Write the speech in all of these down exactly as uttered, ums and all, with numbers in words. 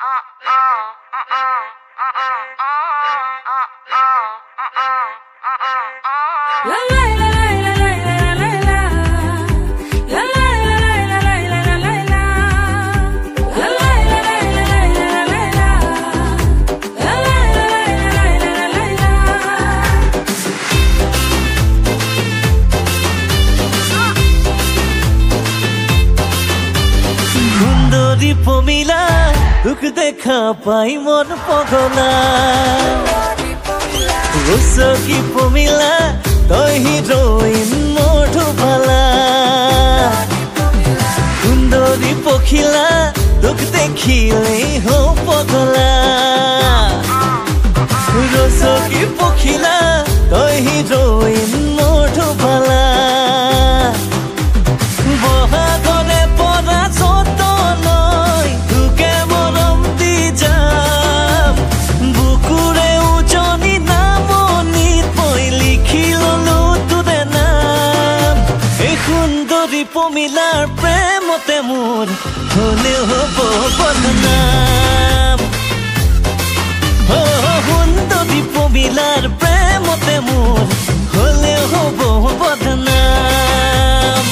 পমিলা তোক দেখা পাই মন পগলা রসকি পমিলা তই হিরোইন মোঠু ভালা সুন্দরী পখিলা তোক দেখিলেই হো পগলা রসকি পখিলা তই হিরোইন মোঠু ভালা বহাগরে পরা যত পমিলার প্রেমতে মোর হলেও হব বদনাম সুন্দরী পমিলার প্রেমতে মোর হলেও হব বদনাম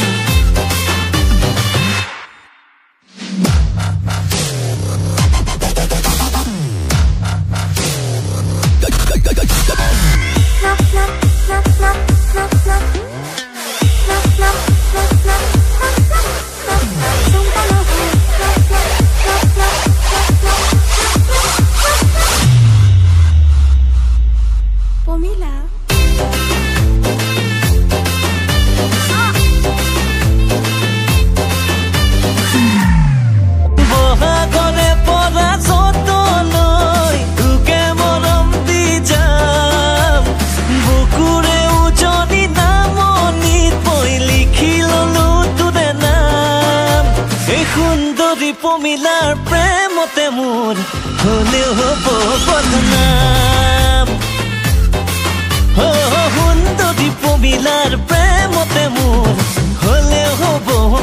পমিলার প্রেমতে মোর হলেও হব বদনাম সুন্দরী পমিলার প্রেমতে মোর হলেও হব